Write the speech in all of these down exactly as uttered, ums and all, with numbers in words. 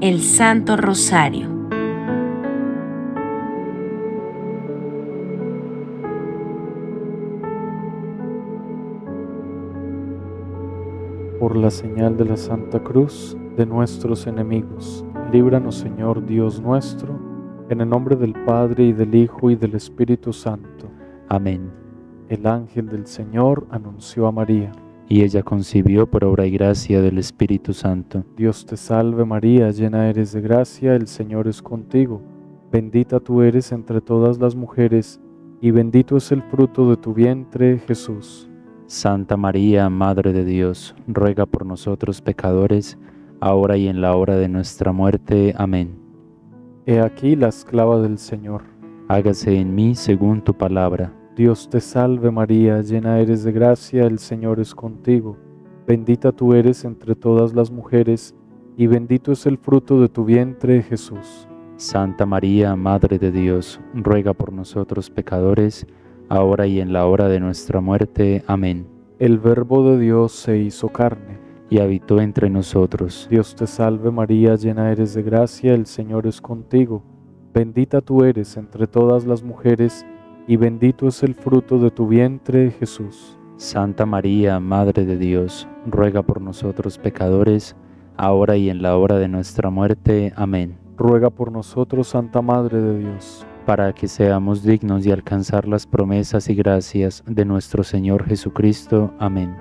el Santo Rosario. Por la señal de la Santa Cruz de nuestros enemigos, líbranos, Señor Dios nuestro, en el nombre del Padre, y del Hijo, y del Espíritu Santo. Amén. El ángel del Señor anunció a María. Y ella concibió por obra y gracia del Espíritu Santo. Dios te salve María, llena eres de gracia, el Señor es contigo. Bendita tú eres entre todas las mujeres, y bendito es el fruto de tu vientre, Jesús. Santa María, Madre de Dios, ruega por nosotros pecadores, ahora y en la hora de nuestra muerte. Amén. He aquí la esclava del Señor. Hágase en mí según tu palabra. Dios te salve María, llena eres de gracia, el Señor es contigo. Bendita tú eres entre todas las mujeres, y bendito es el fruto de tu vientre, Jesús. Santa María, Madre de Dios, ruega por nosotros pecadores, ahora y en la hora de nuestra muerte. Amén. El Verbo de Dios se hizo carne y habitó entre nosotros. Dios te salve María, llena eres de gracia, el Señor es contigo. Bendita tú eres entre todas las mujeres, y bendito es el fruto de tu vientre, Jesús. Santa María, Madre de Dios, ruega por nosotros pecadores, ahora y en la hora de nuestra muerte. Amén. Ruega por nosotros, Santa Madre de Dios, para que seamos dignos de alcanzar las promesas y gracias de nuestro Señor Jesucristo. Amén.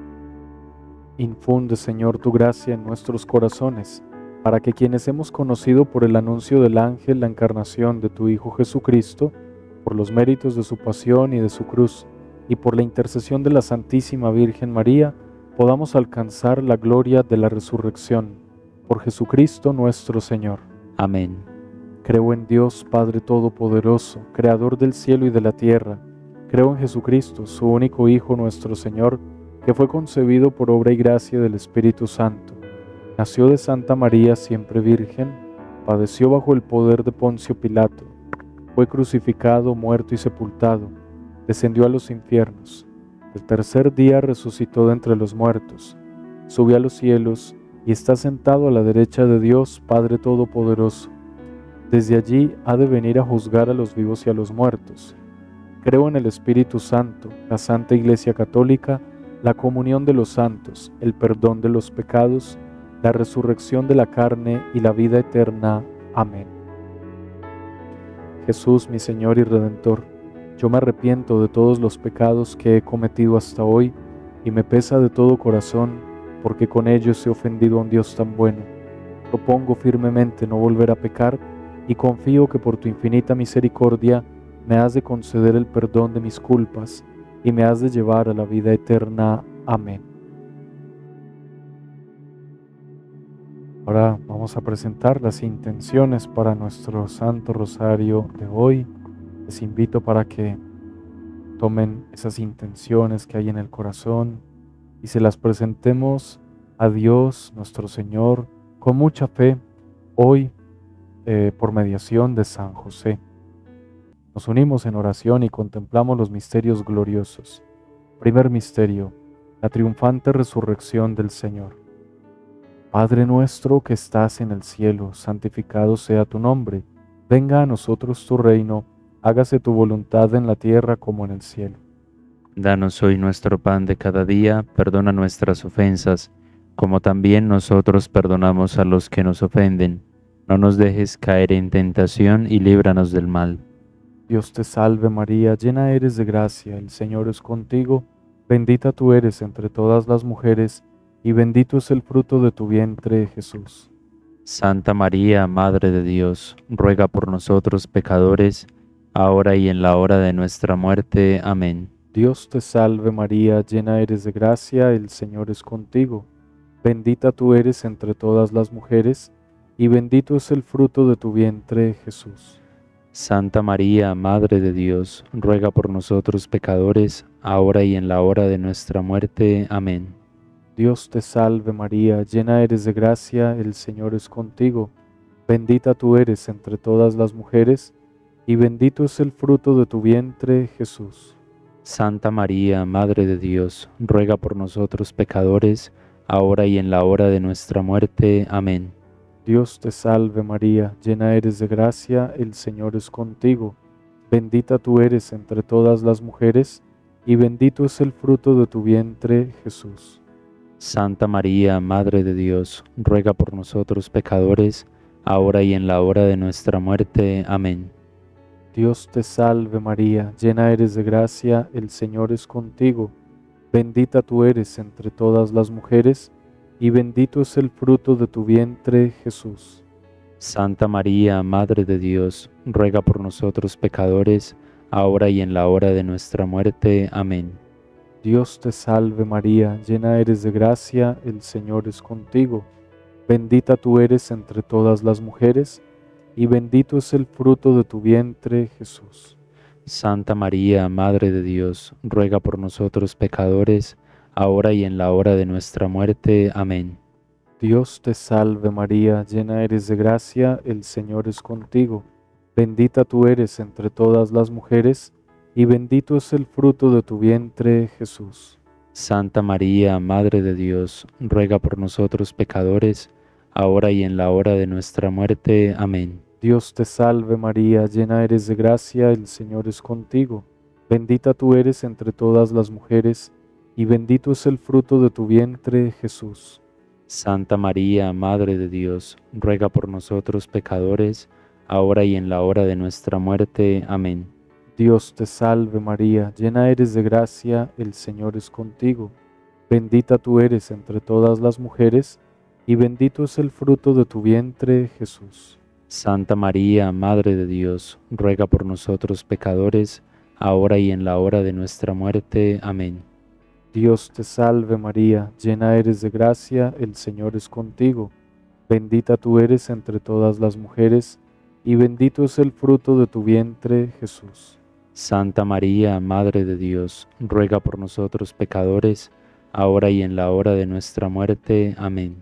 Infunde, Señor, tu gracia en nuestros corazones, para que quienes hemos conocido por el anuncio del ángel la encarnación de tu Hijo Jesucristo, por los méritos de su pasión y de su cruz, y por la intercesión de la Santísima Virgen María, podamos alcanzar la gloria de la resurrección. Por Jesucristo nuestro Señor. Amén. Creo en Dios Padre Todopoderoso, Creador del cielo y de la tierra. Creo en Jesucristo, su único Hijo, nuestro Señor, que fue concebido por obra y gracia del Espíritu Santo. Nació de Santa María, siempre Virgen, padeció bajo el poder de Poncio Pilato, fue crucificado, muerto y sepultado, descendió a los infiernos. El tercer día resucitó de entre los muertos, subió a los cielos y está sentado a la derecha de Dios Padre Todopoderoso. Desde allí ha de venir a juzgar a los vivos y a los muertos. Creo en el Espíritu Santo, la Santa Iglesia Católica, la comunión de los santos, el perdón de los pecados, la resurrección de la carne y la vida eterna. Amén. Jesús, mi Señor y Redentor, yo me arrepiento de todos los pecados que he cometido hasta hoy y me pesa de todo corazón, porque con ellos he ofendido a un Dios tan bueno. Propongo firmemente no volver a pecar y confío que por tu infinita misericordia me has de conceder el perdón de mis culpas y me has de llevar a la vida eterna. Amén. Ahora vamos a presentar las intenciones para nuestro Santo Rosario de hoy. Les invito para que tomen esas intenciones que hay en el corazón y se las presentemos a Dios, nuestro Señor, con mucha fe, hoy eh, por mediación de San José. Nos unimos en oración y contemplamos los misterios gloriosos. Primer misterio, la triunfante resurrección del Señor. Padre nuestro que estás en el cielo, santificado sea tu nombre. Venga a nosotros tu reino, hágase tu voluntad en la tierra como en el cielo. Danos hoy nuestro pan de cada día, perdona nuestras ofensas, como también nosotros perdonamos a los que nos ofenden. No nos dejes caer en tentación y líbranos del mal. Dios te salve María, llena eres de gracia, el Señor es contigo, bendita tú eres entre todas las mujeres, y bendito es el fruto de tu vientre, Jesús. Santa María, Madre de Dios, ruega por nosotros pecadores, ahora y en la hora de nuestra muerte. Amén. Dios te salve María, llena eres de gracia, el Señor es contigo, bendita tú eres entre todas las mujeres, y bendito es el fruto de tu vientre, Jesús. Santa María, Madre de Dios, ruega por nosotros pecadores, ahora y en la hora de nuestra muerte. Amén. Dios te salve María, llena eres de gracia, el Señor es contigo, bendita tú eres entre todas las mujeres, y bendito es el fruto de tu vientre, Jesús. Santa María, Madre de Dios, ruega por nosotros pecadores, ahora y en la hora de nuestra muerte. Amén. Dios te salve María, llena eres de gracia, el Señor es contigo. Bendita tú eres entre todas las mujeres, y bendito es el fruto de tu vientre, Jesús. Santa María, Madre de Dios, ruega por nosotros pecadores, ahora y en la hora de nuestra muerte. Amén. Dios te salve María, llena eres de gracia, el Señor es contigo. Bendita tú eres entre todas las mujeres, y bendito es el fruto de tu vientre, Jesús. Santa María, Madre de Dios, ruega por nosotros pecadores, ahora y en la hora de nuestra muerte. Amén. Dios te salve María, llena eres de gracia, el Señor es contigo. Bendita tú eres entre todas las mujeres, y bendito es el fruto de tu vientre, Jesús. Santa María, Madre de Dios, ruega por nosotros pecadores, ahora y en la hora de nuestra muerte. Amén. Dios te salve María, llena eres de gracia, el Señor es contigo. Bendita tú eres entre todas las mujeres, y bendito es el fruto de tu vientre, Jesús. Santa María, Madre de Dios, ruega por nosotros pecadores, ahora y en la hora de nuestra muerte. Amén. Dios te salve María, llena eres de gracia, el Señor es contigo. Bendita tú eres entre todas las mujeres, y bendito es el fruto de tu vientre, Jesús. Santa María, Madre de Dios, ruega por nosotros pecadores, ahora y en la hora de nuestra muerte. Amén. Dios te salve María, llena eres de gracia, el Señor es contigo. Bendita tú eres entre todas las mujeres, y bendito es el fruto de tu vientre, Jesús. Santa María, Madre de Dios, ruega por nosotros pecadores, ahora y en la hora de nuestra muerte. Amén. Dios te salve María, llena eres de gracia, el Señor es contigo. Bendita tú eres entre todas las mujeres, y bendito es el fruto de tu vientre, Jesús. Santa María, Madre de Dios, ruega por nosotros pecadores, ahora y en la hora de nuestra muerte. Amén.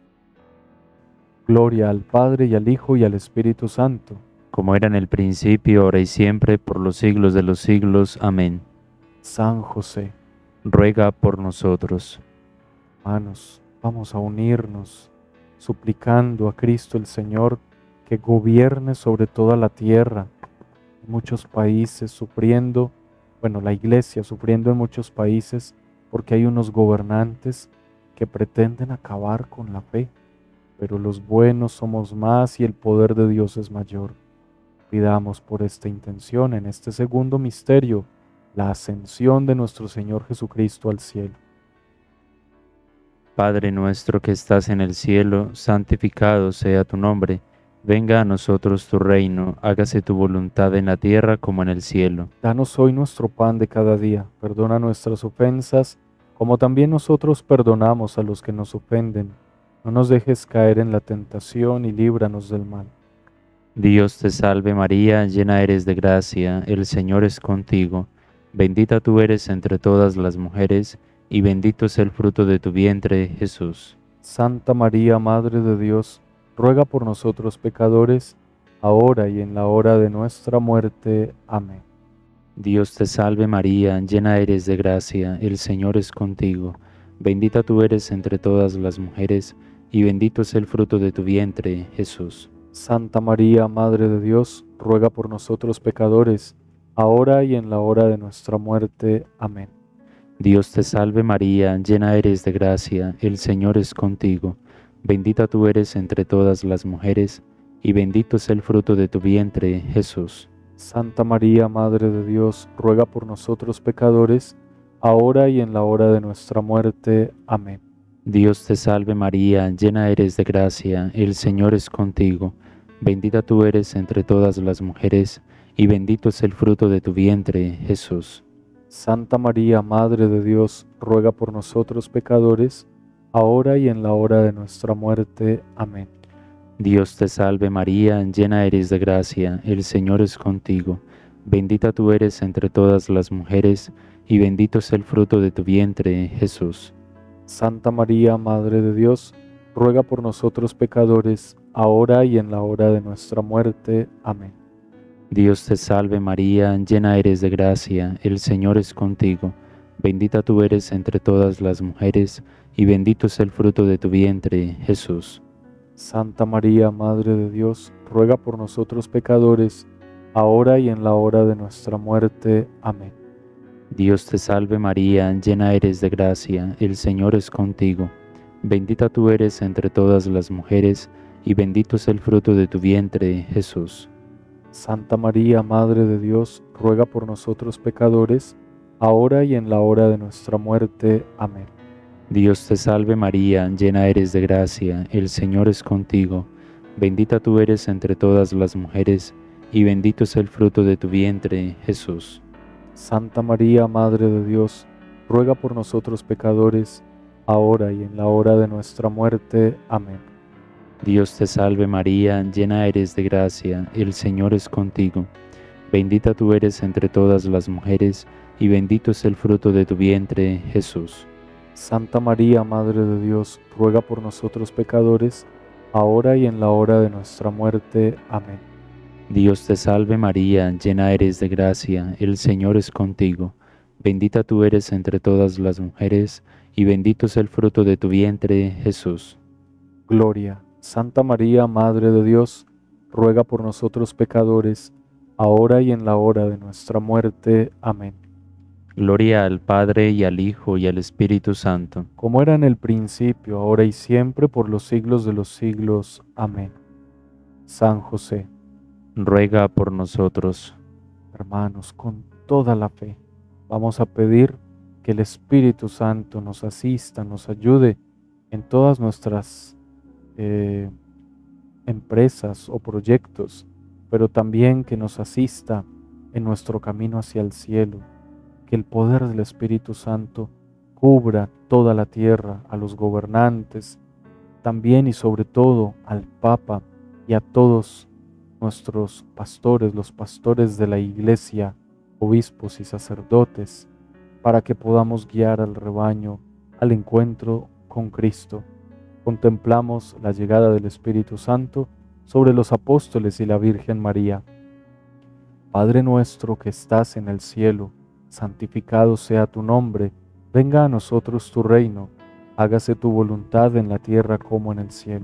Gloria al Padre, y al Hijo, y al Espíritu Santo. Como era en el principio, ahora y siempre, por los siglos de los siglos. Amén. San José, ruega por nosotros. hermanos, vamos a unirnos, suplicando a Cristo el Señor que gobierne sobre toda la tierra. En muchos países sufriendo, bueno, la Iglesia sufriendo en muchos países porque hay unos gobernantes que pretenden acabar con la fe, pero los buenos somos más y el poder de Dios es mayor. Pidamos por esta intención en este segundo misterio, la ascensión de nuestro Señor Jesucristo al cielo. Padre nuestro que estás en el cielo, santificado sea tu nombre. Venga a nosotros tu reino, hágase tu voluntad en la tierra como en el cielo. Danos hoy nuestro pan de cada día, perdona nuestras ofensas, como también nosotros perdonamos a los que nos ofenden. No nos dejes caer en la tentación y líbranos del mal. Dios te salve María, llena eres de gracia, el Señor es contigo. Bendita tú eres entre todas las mujeres, y bendito es el fruto de tu vientre, Jesús. Santa María, Madre de Dios, ruega por nosotros pecadores, ahora y en la hora de nuestra muerte. Amén. Dios te salve María, llena eres de gracia, el Señor es contigo. Bendita tú eres entre todas las mujeres, y bendito es el fruto de tu vientre, Jesús. Santa María, Madre de Dios, ruega por nosotros pecadores, ahora y en la hora de nuestra muerte. Amén. Dios te salve María, llena eres de gracia, el Señor es contigo. Bendita tú eres entre todas las mujeres, y bendito es el fruto de tu vientre, Jesús. Santa María, Madre de Dios, ruega por nosotros pecadores, ahora y en la hora de nuestra muerte. Amén. Dios te salve María, llena eres de gracia, el Señor es contigo. Bendita tú eres entre todas las mujeres, y bendito es el fruto de tu vientre, Jesús. Santa María, Madre de Dios, ruega por nosotros pecadores, ahora y en la hora de nuestra muerte. Amén. Dios te salve María, llena eres de gracia, el Señor es contigo. Bendita tú eres entre todas las mujeres, y bendito es el fruto de tu vientre, Jesús. Santa María, Madre de Dios, ruega por nosotros pecadores, ahora y en la hora de nuestra muerte. Amén. Dios te salve María, llena eres de gracia, el Señor es contigo. Bendita tú eres entre todas las mujeres, y bendito es el fruto de tu vientre, Jesús. Santa María, Madre de Dios, ruega por nosotros pecadores, ahora y en la hora de nuestra muerte. Amén. Dios te salve María, llena eres de gracia, el Señor es contigo. Bendita tú eres entre todas las mujeres, y bendito es el fruto de tu vientre, Jesús. Santa María, Madre de Dios, ruega por nosotros pecadores, ahora y en la hora de nuestra muerte. Amén. Dios te salve María, llena eres de gracia, el Señor es contigo. Bendita tú eres entre todas las mujeres, y bendito es el fruto de tu vientre, Jesús. Santa María, Madre de Dios, ruega por nosotros pecadores, ahora y en la hora de nuestra muerte. Amén. Dios te salve María, llena eres de gracia, el Señor es contigo. Bendita tú eres entre todas las mujeres, y bendito es el fruto de tu vientre, Jesús. Santa María, Madre de Dios, ruega por nosotros pecadores, ahora y en la hora de nuestra muerte. Amén. Dios te salve María, llena eres de gracia, el Señor es contigo. Bendita tú eres entre todas las mujeres, y bendito es el fruto de tu vientre, Jesús. Gloria. Santa María, Madre de Dios, ruega por nosotros pecadores, ahora y en la hora de nuestra muerte. Amén. Gloria al Padre, y al Hijo, y al Espíritu Santo. Como era en el principio, ahora y siempre, por los siglos de los siglos. Amén. San José, Ruega por nosotros. hermanos, con toda la fe, vamos a pedir que el Espíritu Santo nos asista, nos ayude en todas nuestras eh, empresas o proyectos, pero también que nos asista en nuestro camino hacia el cielo, que el poder del Espíritu Santo cubra toda la tierra, a los gobernantes, también y sobre todo al Papa y a todos nuestros pastores, los pastores de la Iglesia, obispos y sacerdotes, para que podamos guiar al rebaño al encuentro con Cristo. Contemplamos la llegada del Espíritu Santo sobre los apóstoles y la Virgen María. Padre nuestro que estás en el cielo, santificado sea tu nombre, venga a nosotros tu reino, hágase tu voluntad en la tierra como en el cielo.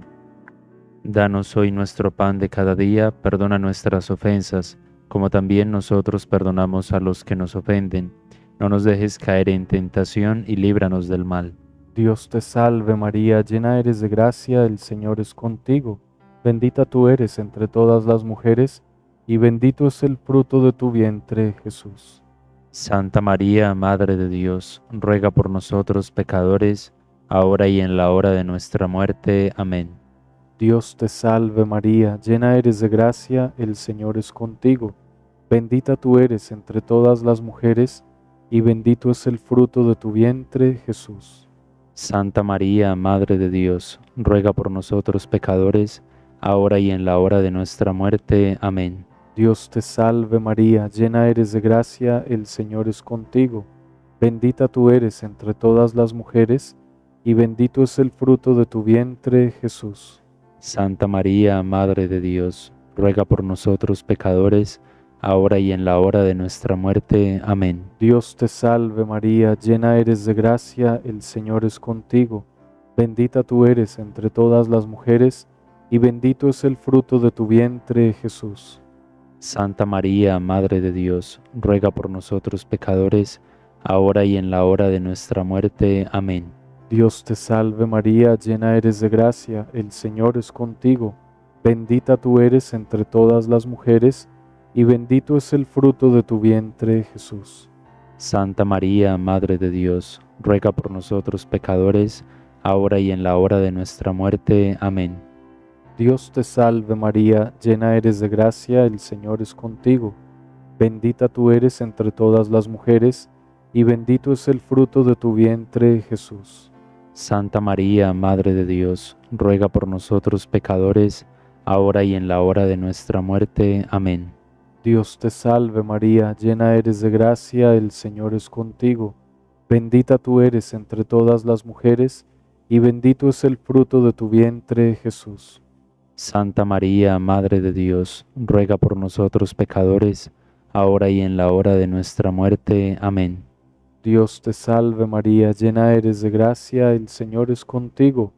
Danos hoy nuestro pan de cada día, perdona nuestras ofensas, como también nosotros perdonamos a los que nos ofenden. No nos dejes caer en tentación y líbranos del mal. Dios te salve María, llena eres de gracia, el Señor es contigo. Bendita tú eres entre todas las mujeres, y bendito es el fruto de tu vientre, Jesús. Santa María, Madre de Dios, ruega por nosotros pecadores, ahora y en la hora de nuestra muerte. Amén. Dios te salve María, llena eres de gracia, el Señor es contigo. Bendita tú eres entre todas las mujeres, y bendito es el fruto de tu vientre, Jesús. Santa María, Madre de Dios, ruega por nosotros pecadores, ahora y en la hora de nuestra muerte. Amén. Dios te salve María, llena eres de gracia, el Señor es contigo. Bendita tú eres entre todas las mujeres, y bendito es el fruto de tu vientre, Jesús. Santa María, Madre de Dios, ruega por nosotros pecadores, ahora y en la hora de nuestra muerte. Amén. Dios te salve María, llena eres de gracia, el Señor es contigo. Bendita tú eres entre todas las mujeres, y bendito es el fruto de tu vientre, Jesús. Santa María, Madre de Dios, ruega por nosotros pecadores, ahora y en la hora de nuestra muerte. Amén. Dios te salve María, llena eres de gracia, el Señor es contigo. Bendita tú eres entre todas las mujeres, y bendito es el fruto de tu vientre, Jesús. Santa María, Madre de Dios, ruega por nosotros pecadores, ahora y en la hora de nuestra muerte. Amén. Dios te salve María, llena eres de gracia, el Señor es contigo. Bendita tú eres entre todas las mujeres, y bendito es el fruto de tu vientre, Jesús. Santa María, Madre de Dios, ruega por nosotros pecadores, ahora y en la hora de nuestra muerte. Amén. Dios te salve María, llena eres de gracia, el Señor es contigo. Bendita tú eres entre todas las mujeres, y bendito es el fruto de tu vientre, Jesús. Santa María, Madre de Dios, ruega por nosotros pecadores, ahora y en la hora de nuestra muerte. Amén. Dios te salve María, llena eres de gracia, el Señor es contigo.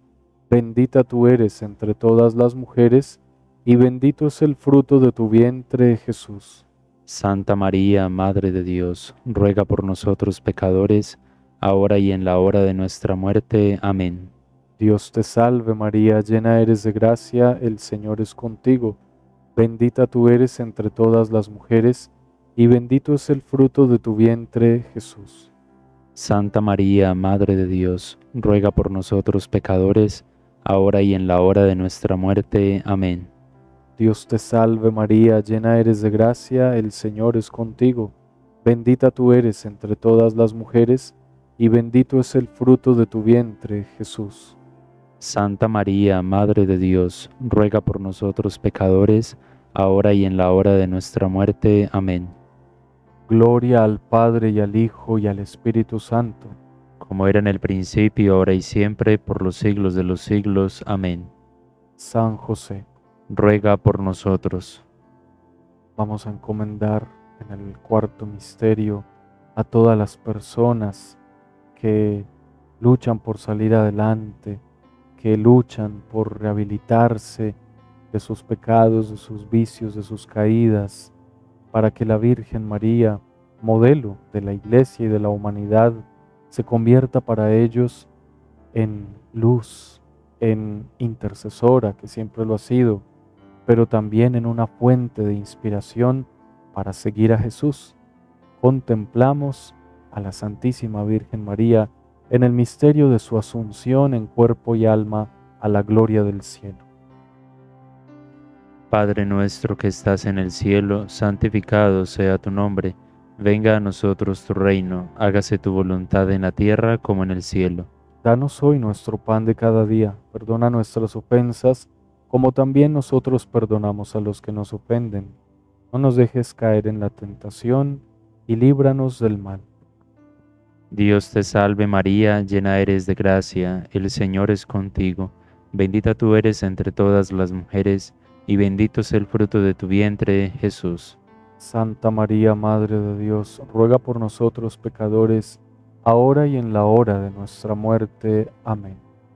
Bendita tú eres entre todas las mujeres, y bendito es el fruto de tu vientre, Jesús. Santa María, Madre de Dios, ruega por nosotros pecadores, ahora y en la hora de nuestra muerte. Amén. Dios te salve María, llena eres de gracia, el Señor es contigo. Bendita tú eres entre todas las mujeres, y bendito es el fruto de tu vientre, Jesús. Santa María, Madre de Dios, ruega por nosotros pecadores, ahora y en la hora de nuestra muerte. Amén. Dios te salve María, llena eres de gracia, el Señor es contigo. Bendita tú eres entre todas las mujeres, y bendito es el fruto de tu vientre, Jesús. Santa María, Madre de Dios, ruega por nosotros pecadores, ahora y en la hora de nuestra muerte. Amén. Gloria al Padre y al Hijo y al Espíritu Santo, como era en el principio, ahora y siempre, por los siglos de los siglos. Amén. San José, ruega por nosotros. Vamos a encomendar en el cuarto misterio a todas las personas que luchan por salir adelante, que luchan por rehabilitarse de sus pecados, de sus vicios, de sus caídas, para que la Virgen María, modelo de la Iglesia y de la humanidad, se convierta para ellos en luz, en intercesora, que siempre lo ha sido, pero también en una fuente de inspiración para seguir a Jesús. Contemplamos a la Santísima Virgen María en el misterio de su asunción en cuerpo y alma a la gloria del cielo. Padre nuestro que estás en el cielo, santificado sea tu nombre. Venga a nosotros tu reino, hágase tu voluntad en la tierra como en el cielo. Danos hoy nuestro pan de cada día, perdona nuestras ofensas, como también nosotros perdonamos a los que nos ofenden. No nos dejes caer en la tentación, y líbranos del mal. Dios te salve María, llena eres de gracia, el Señor es contigo. Bendita tú eres entre todas las mujeres, y bendito es el fruto de tu vientre, Jesús. Santa María, Madre de Dios, ruega por nosotros pecadores, ahora y en la hora de nuestra muerte. Amén.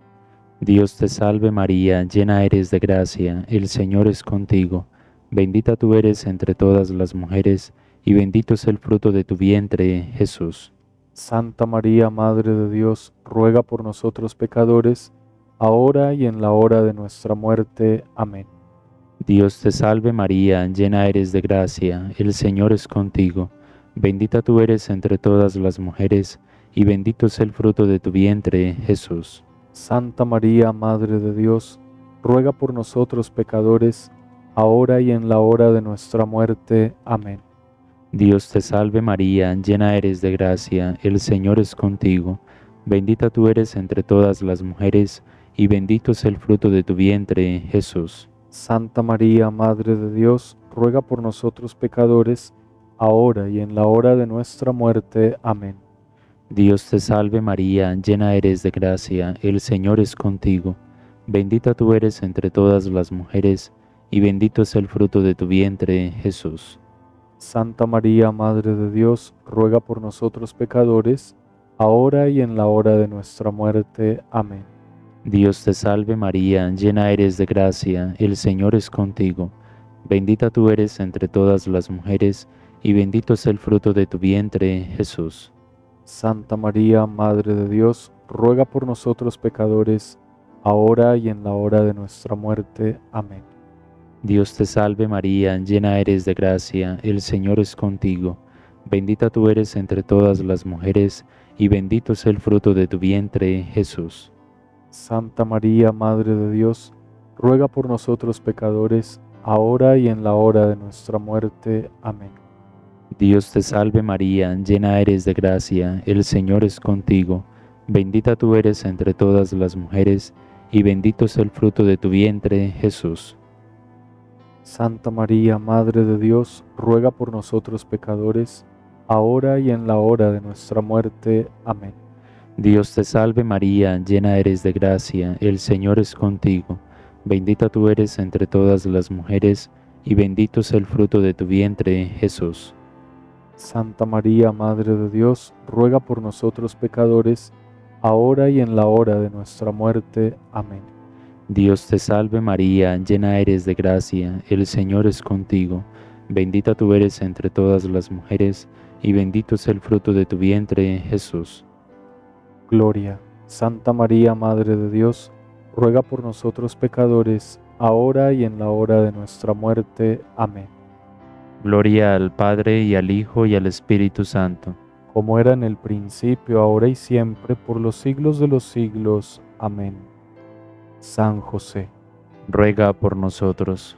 Dios te salve María, llena eres de gracia, el Señor es contigo. Bendita tú eres entre todas las mujeres, y bendito es el fruto de tu vientre, Jesús. Santa María, Madre de Dios, ruega por nosotros pecadores, ahora y en la hora de nuestra muerte. Amén. Dios te salve María, llena eres de gracia, el Señor es contigo. Bendita tú eres entre todas las mujeres, y bendito es el fruto de tu vientre, Jesús. Santa María, Madre de Dios, ruega por nosotros pecadores, ahora y en la hora de nuestra muerte. Amén. Dios te salve María, llena eres de gracia, el Señor es contigo. Bendita tú eres entre todas las mujeres, y bendito es el fruto de tu vientre, Jesús. Santa María, Madre de Dios, ruega por nosotros pecadores, ahora y en la hora de nuestra muerte. Amén. Dios te salve María, llena eres de gracia, el Señor es contigo. Bendita tú eres entre todas las mujeres, y bendito es el fruto de tu vientre, Jesús. Santa María, Madre de Dios, ruega por nosotros pecadores, ahora y en la hora de nuestra muerte. Amén. Dios te salve María, llena eres de gracia, el Señor es contigo. Bendita tú eres entre todas las mujeres, y bendito es el fruto de tu vientre, Jesús. Santa María, Madre de Dios, ruega por nosotros pecadores, ahora y en la hora de nuestra muerte. Amén. Dios te salve María, llena eres de gracia, el Señor es contigo. Bendita tú eres entre todas las mujeres, y bendito es el fruto de tu vientre, Jesús. Santa María, Madre de Dios, ruega por nosotros pecadores, ahora y en la hora de nuestra muerte. Amén. Dios te salve María, llena eres de gracia, el Señor es contigo. Bendita tú eres entre todas las mujeres, y bendito es el fruto de tu vientre, Jesús. Santa María, Madre de Dios, ruega por nosotros pecadores, ahora y en la hora de nuestra muerte. Amén. Dios te salve María, llena eres de gracia, el Señor es contigo. Bendita tú eres entre todas las mujeres, y bendito es el fruto de tu vientre, Jesús. Santa María, Madre de Dios, ruega por nosotros pecadores, ahora y en la hora de nuestra muerte. Amén. Dios te salve María, llena eres de gracia, el Señor es contigo. Bendita tú eres entre todas las mujeres, y bendito es el fruto de tu vientre, Jesús. Gloria. Santa María, Madre de Dios, ruega por nosotros pecadores, ahora y en la hora de nuestra muerte. Amén. Gloria al Padre, y al Hijo, y al Espíritu Santo. Como era en el principio, ahora y siempre, por los siglos de los siglos. Amén. San José, Ruega por nosotros.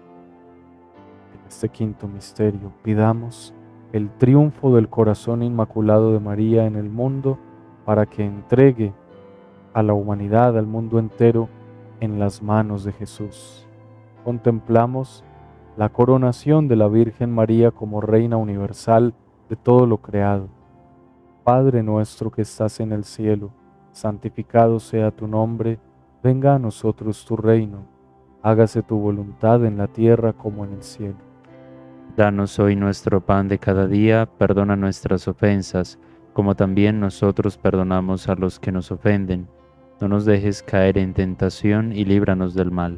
en este quinto misterio, pidamos el triunfo del corazón inmaculado de María en el mundo, para que entregue a la humanidad, al mundo entero, en las manos de Jesús. Contemplamos la coronación de la Virgen María como Reina universal de todo lo creado. Padre nuestro que estás en el cielo, santificado sea tu nombre, venga a nosotros tu reino, hágase tu voluntad en la tierra como en el cielo. Danos hoy nuestro pan de cada día, perdona nuestras ofensas, como también nosotros perdonamos a los que nos ofenden. No nos dejes caer en tentación y líbranos del mal.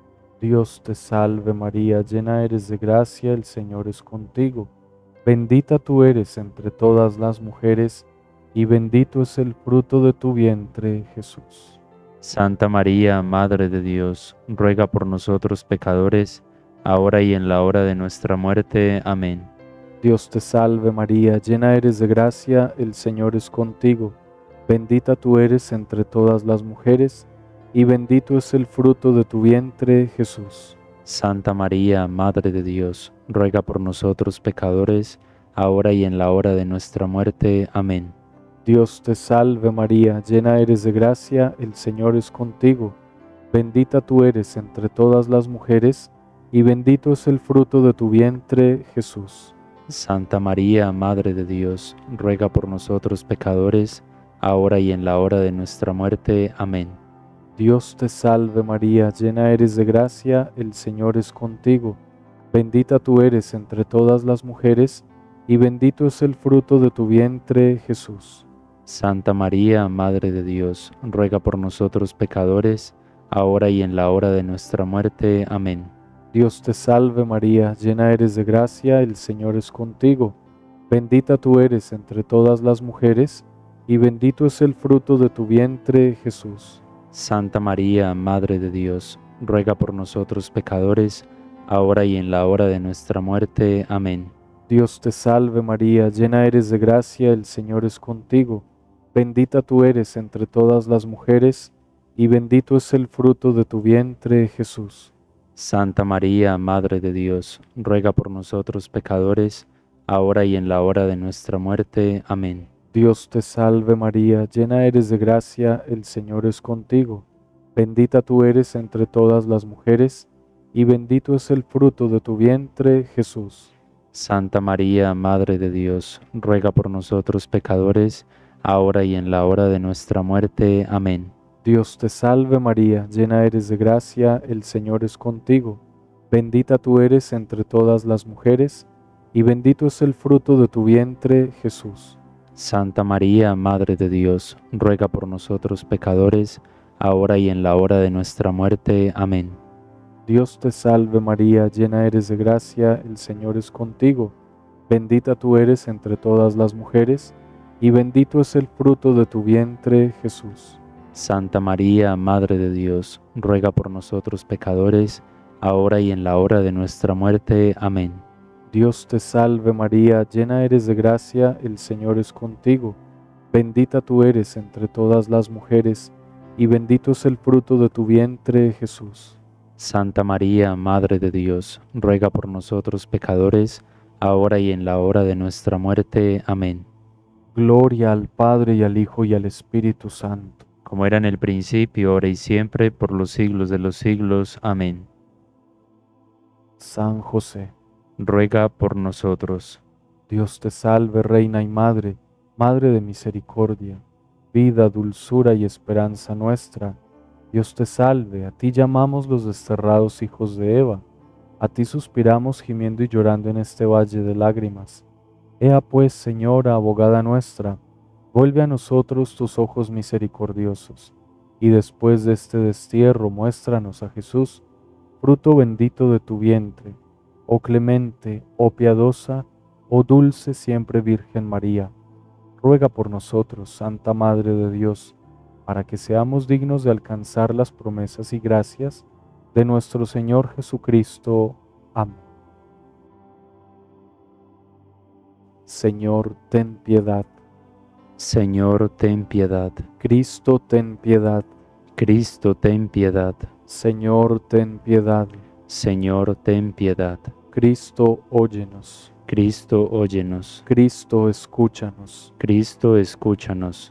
Dios te salve María, llena eres de gracia, el Señor es contigo. Bendita tú eres entre todas las mujeres, y bendito es el fruto de tu vientre, Jesús. Santa María, Madre de Dios, ruega por nosotros pecadores, ahora y en la hora de nuestra muerte. Amén. Dios te salve María, llena eres de gracia, el Señor es contigo. Bendita tú eres entre todas las mujeres, y bendito es el fruto de tu vientre, Jesús. Santa María, Madre de Dios, ruega por nosotros pecadores, ahora y en la hora de nuestra muerte. Amén. Dios te salve María, llena eres de gracia, el Señor es contigo. Bendita tú eres entre todas las mujeres, y bendito es el fruto de tu vientre, Jesús. Santa María, Madre de Dios, ruega por nosotros pecadores, ahora y en la hora de nuestra muerte. Amén. Dios te salve María, llena eres de gracia, el Señor es contigo. Bendita tú eres entre todas las mujeres, y bendito es el fruto de tu vientre, Jesús. Santa María, Madre de Dios, ruega por nosotros pecadores, ahora y en la hora de nuestra muerte. Amén. Dios te salve María, llena eres de gracia, el Señor es contigo. Bendita tú eres entre todas las mujeres, y bendito es el fruto de tu vientre, Jesús. Santa María, Madre de Dios, ruega por nosotros pecadores, ahora y en la hora de nuestra muerte. Amén. Dios te salve María, llena eres de gracia, el Señor es contigo. Bendita tú eres entre todas las mujeres, y bendito es el fruto de tu vientre, Jesús. Santa María, Madre de Dios, ruega por nosotros pecadores, ahora y en la hora de nuestra muerte. Amén. Dios te salve María, llena eres de gracia, el Señor es contigo. Bendita tú eres entre todas las mujeres, y bendito es el fruto de tu vientre, Jesús. Santa María, Madre de Dios, ruega por nosotros pecadores, ahora y en la hora de nuestra muerte. Amén. Dios te salve María, llena eres de gracia, el Señor es contigo. Bendita tú eres entre todas las mujeres, y bendito es el fruto de tu vientre, Jesús. Santa María, Madre de Dios, ruega por nosotros pecadores, ahora y en la hora de nuestra muerte. Amén. Dios te salve María, llena eres de gracia, el Señor es contigo. Bendita tú eres entre todas las mujeres, y bendito es el fruto de tu vientre, Jesús. Santa María, Madre de Dios, ruega por nosotros pecadores, ahora y en la hora de nuestra muerte. Amén. Dios te salve María, llena eres de gracia, el Señor es contigo. Bendita tú eres entre todas las mujeres, y bendito es el fruto de tu vientre, Jesús. Santa María, Madre de Dios, ruega por nosotros pecadores, ahora y en la hora de nuestra muerte. Amén. Gloria al Padre, y al Hijo, y al Espíritu Santo. Como era en el principio, ahora y siempre, por los siglos de los siglos. Amén. San José, ruega por nosotros. Dios te salve, Reina y Madre, Madre de misericordia, vida, dulzura y esperanza nuestra. Dios te salve, a ti llamamos los desterrados hijos de Eva, a ti suspiramos gimiendo y llorando en este valle de lágrimas. Ea pues, Señora, abogada nuestra, vuelve a nosotros tus ojos misericordiosos, y después de este destierro muéstranos a Jesús, fruto bendito de tu vientre, oh clemente, oh piadosa, oh dulce siempre Virgen María. Ruega por nosotros, Santa Madre de Dios, para que seamos dignos de alcanzar las promesas y gracias de nuestro Señor Jesucristo. Amén. Señor, ten piedad. Señor, ten piedad. Cristo, ten piedad. Cristo, ten piedad. Señor, ten piedad. Señor, ten piedad. Cristo, óyenos. Cristo, óyenos. Cristo, escúchanos. Cristo, escúchanos.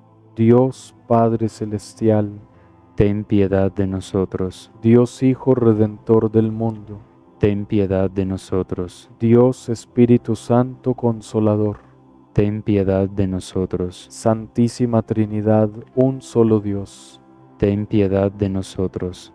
Dios Padre Celestial, ten piedad de nosotros. Dios Hijo Redentor del mundo, ten piedad de nosotros. Dios Espíritu Santo Consolador, ten piedad de nosotros. Santísima Trinidad, un solo Dios, ten piedad de nosotros.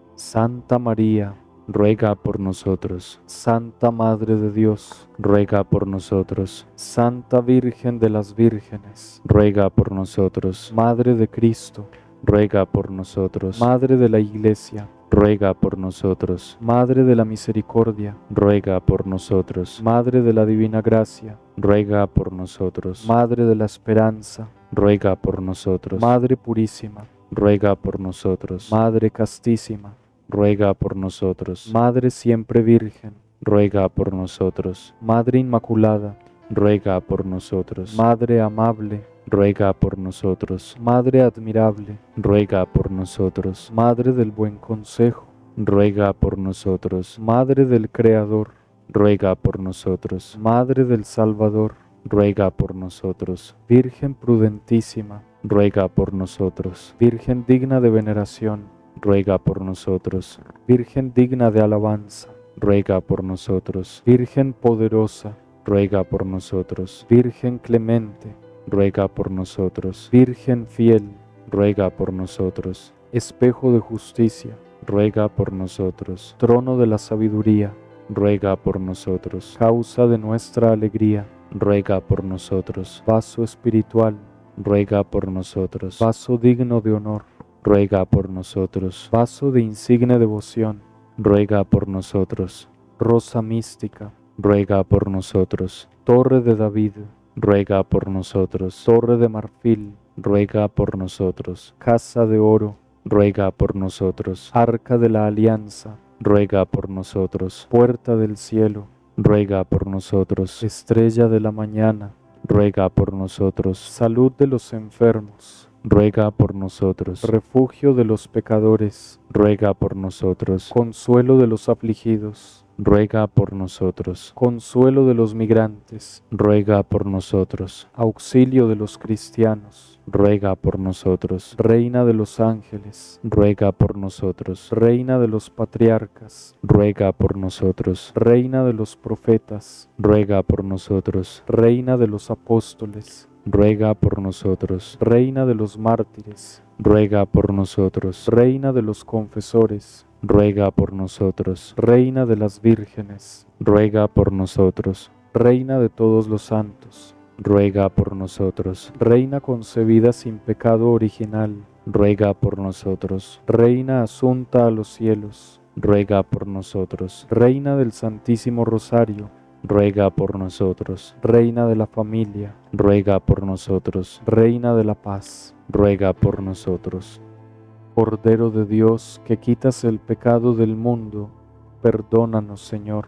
Santa María, ruega por nosotros. Santa Madre de Dios, ruega por nosotros. Santa Virgen de las Vírgenes, ruega por nosotros. Madre de Cristo, ruega por nosotros. Madre de la Iglesia, ruega por nosotros. Madre de la Misericordia, ruega por nosotros. Madre de la Divina Gracia, ruega por nosotros. Madre de la Esperanza, ruega por nosotros. Madre Purísima, ruega por nosotros. Madre Castísima, ruega por nosotros. Madre Siempre Virgen, ruega por nosotros. Madre Inmaculada, ruega por nosotros. Madre Amable, ruega por nosotros. Madre Admirable, ruega por nosotros. Madre del Buen Consejo, ruega por nosotros. Madre del Creador, ruega por nosotros. Madre del Salvador, ruega por nosotros. Virgen prudentísima, ruega por nosotros. Virgen digna de veneración, ruega por nosotros. Virgen digna de alabanza, ruega por nosotros. Virgen poderosa, ruega por nosotros. Virgen clemente, ruega por nosotros. Virgen fiel, ruega por nosotros. Espejo de justicia, ruega por nosotros. Trono de la sabiduría, ruega por nosotros. Causa de nuestra alegría, ruega por nosotros. Vaso espiritual, ruega por nosotros. Vaso digno de honor, ruega por nosotros. Vaso de insigne devoción, ruega por nosotros. Rosa mística, ruega por nosotros. Torre de David, ruega por nosotros. Torre de marfil, ruega por nosotros. Casa de oro, ruega por nosotros. Arca de la alianza, ruega por nosotros. Puerta del cielo, ruega por nosotros. Estrella de la mañana, ruega por nosotros. Salud de los enfermos, ruega por nosotros. Refugio de los pecadores, ruega por nosotros. Consuelo de los afligidos, ruega por nosotros. Consuelo de los migrantes, ruega por nosotros. Auxilio de los cristianos, ruega por nosotros. Reina de los ángeles, ruega por nosotros. Reina de los patriarcas, ruega por nosotros. Reina de los profetas, ruega por nosotros. Reina de los apóstoles, ruega por nosotros. Reina de los mártires, ruega por nosotros. Reina de los confesores, ruega por nosotros. Reina de las vírgenes, ruega por nosotros. Reina de todos los santos, ruega por nosotros. Reina concebida sin pecado original, ruega por nosotros. Reina asunta a los cielos, ruega por nosotros. Reina del Santísimo Rosario, ruega por nosotros. Reina de la familia, ruega por nosotros. Reina de la paz, ruega por nosotros. Cordero de Dios, que quitas el pecado del mundo, perdónanos, Señor.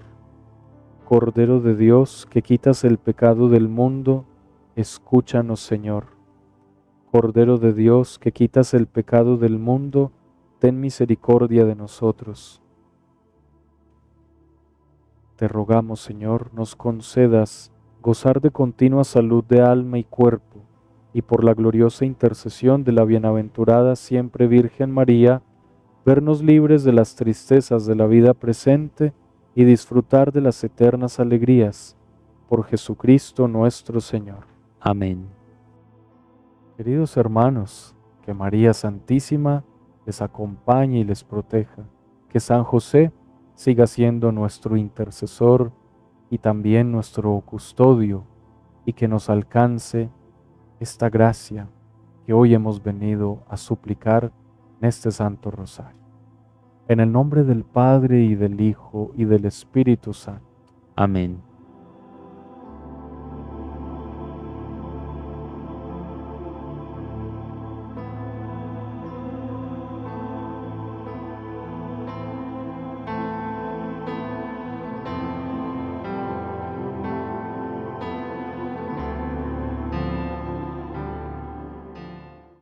Cordero de Dios, que quitas el pecado del mundo, escúchanos, Señor. Cordero de Dios, que quitas el pecado del mundo, ten misericordia de nosotros. Te rogamos, Señor, nos concedas gozar de continua salud de alma y cuerpo, y por la gloriosa intercesión de la bienaventurada siempre Virgen María, vernos libres de las tristezas de la vida presente y disfrutar de las eternas alegrías. Por Jesucristo nuestro Señor. Amén. Queridos hermanos, que María Santísima les acompañe y les proteja, que San José siga siendo nuestro intercesor y también nuestro custodio, y que nos alcance esta gracia, que hoy hemos venido a suplicar en este Santo Rosario. En el nombre del Padre y del Hijo y del Espíritu Santo. Amén.